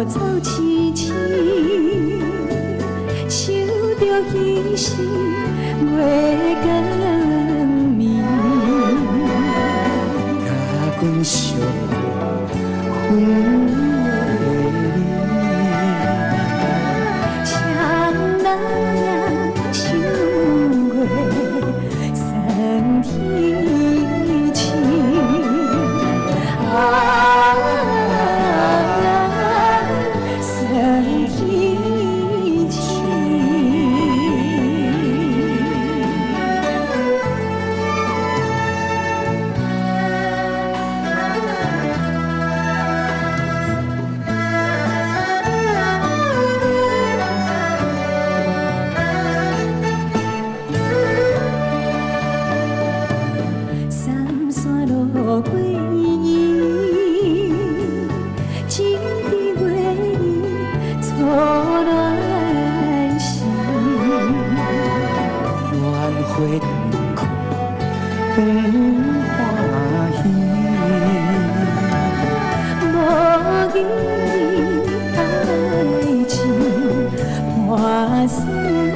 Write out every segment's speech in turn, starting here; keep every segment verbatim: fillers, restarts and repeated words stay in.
草青青，想着彼时月光明。甲阮相分离，像那想月三天晴。啊，三天晴。三山路过伊，情的月儿错乱心，鸾花断去断欢喜，无意爱情破心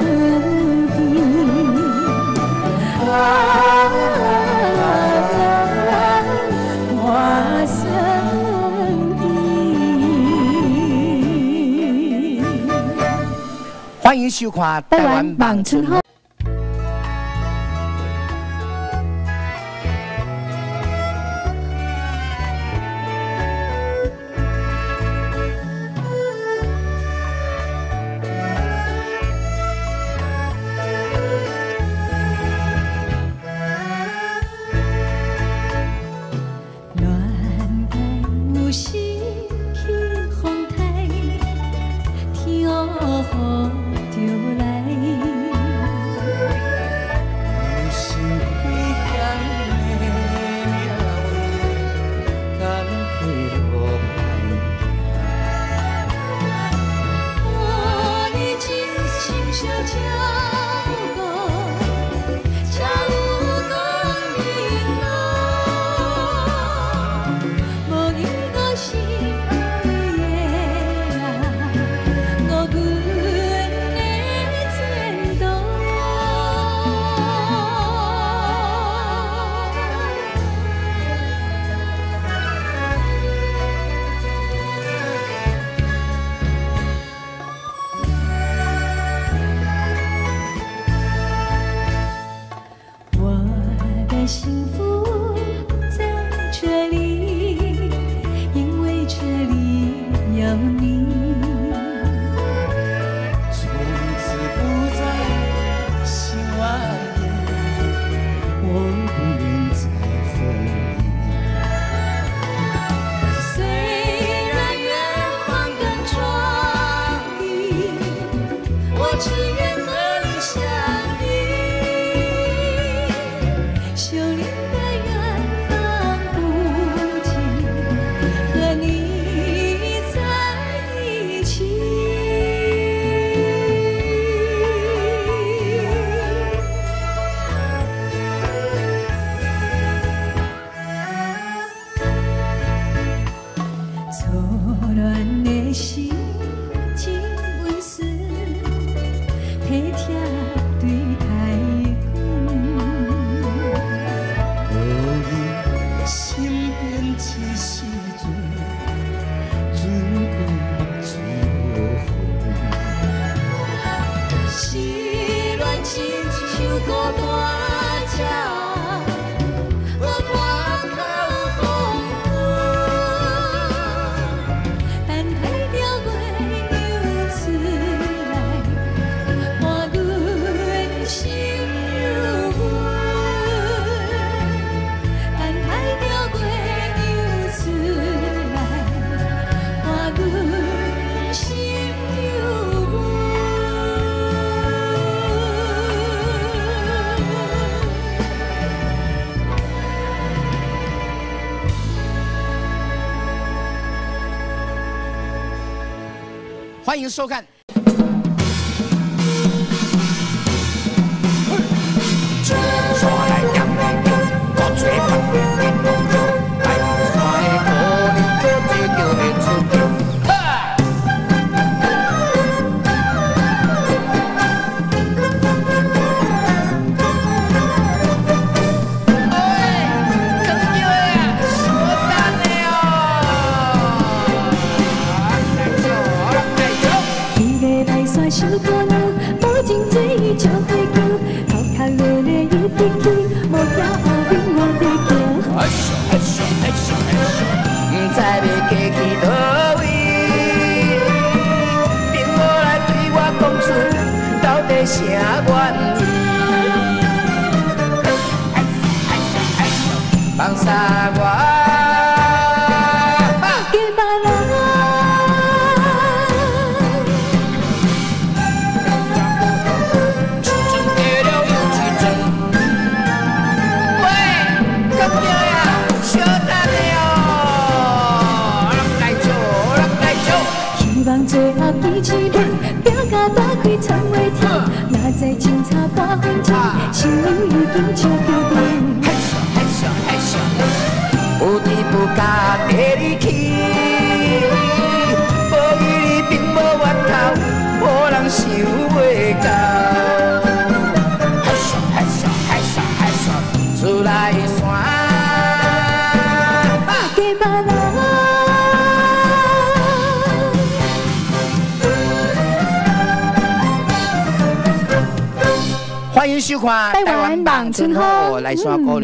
地。啊，破心地。 欢迎收看台湾望春风。幸福在这里，因为这里有你。从此不再希望我不愿再分离。虽然远方更壮丽，我只愿和你相依。修炼的远方不尽，和你在一起。错乱的心，情温顺，体贴对待。心变起时阵，船过水无风。失恋亲像孤单只，无伴靠风雨。等待着月亮出来，看阮心如阮。等待着月亮出来，看阮心如阮。 欢迎收看。刷来点面面，各吹白面面面，来刷的歌，你歌最叫袂出名。 小姑娘，无情做伊将花叫，头壳咧咧一直去，无惊后面我在行。 嘿咻嘿咻嘿咻嘿咻，唔知要嫁去倒位，朋友来对我讲出到底啥原因？嘿咻嘿咻，放下我。 最后支持你，拼甲打开窗话听，哪知清茶半分钟，心里已经笑叫停。 嘿咻嘿咻嘿咻，有甜不加地里去，无伊你并无源头，无人想袂到。嘿咻嘿咻嘿咻嘿咻，出来山， 加把人。 欢迎收看台湾梦春风来山歌。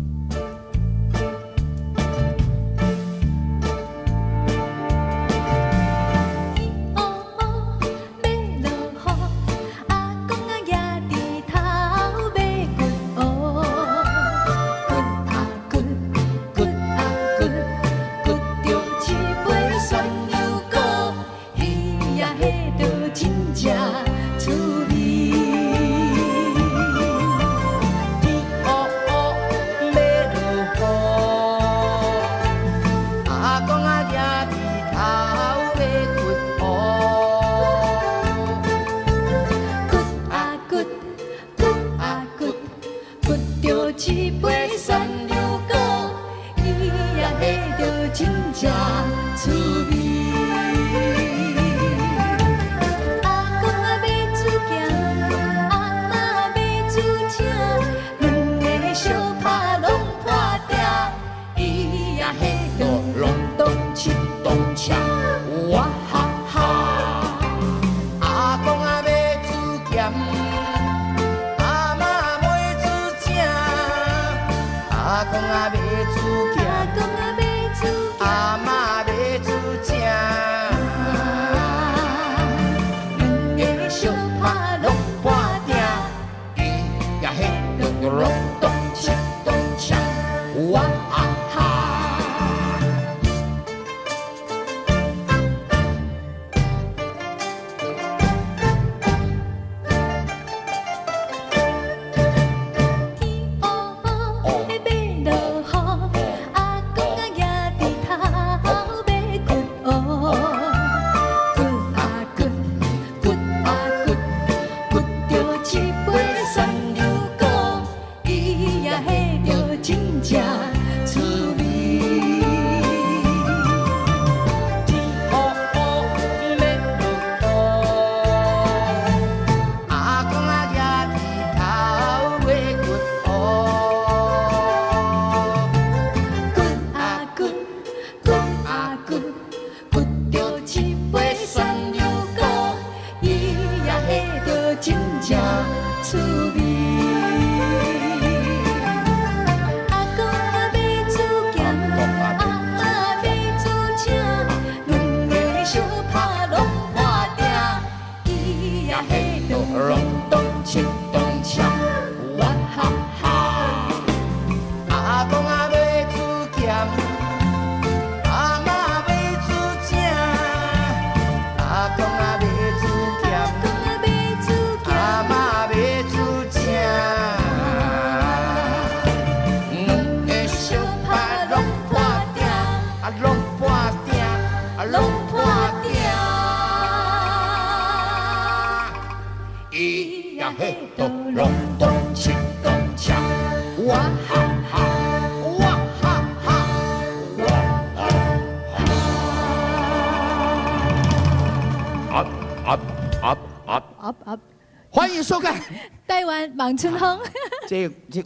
欢迎收看台湾望春风。 这这。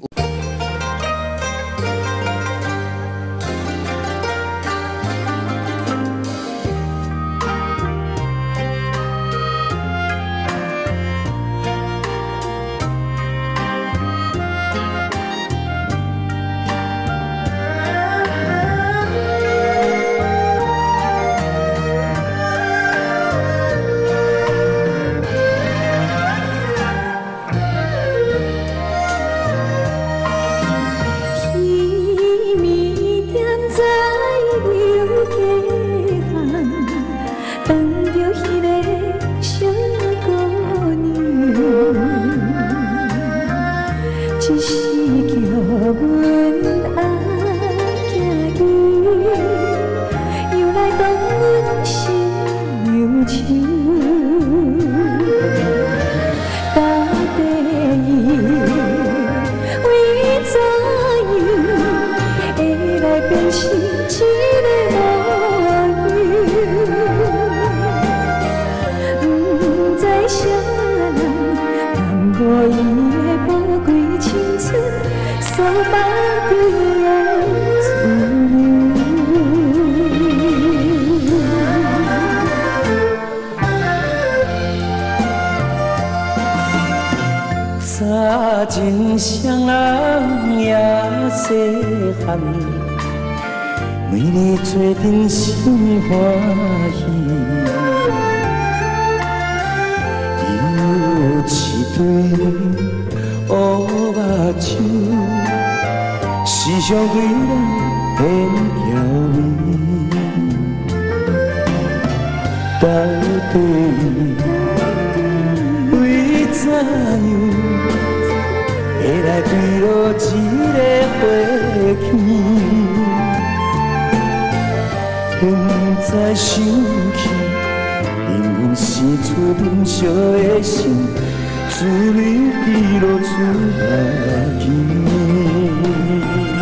真双人也细汉，每日做阵心欢喜。有一对乌目睭，时常对咱变娇媚。到底为怎样？ 会来对落一个花期，现在想起，永远是出燃烧的心，滋味滴落出来去。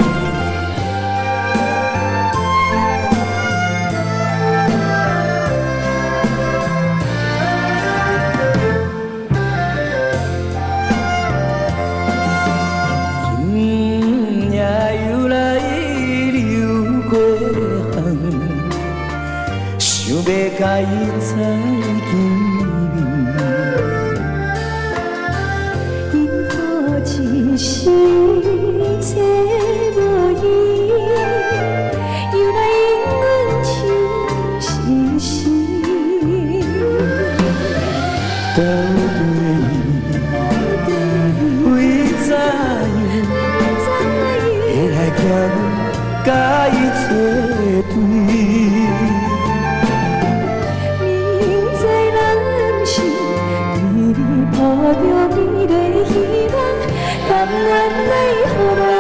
甲伊再见面， 因何一时找无依，又来因阮情是死。 到底为怎样会来行甲伊作对？ 抱着美丽希望，甘愿来予我。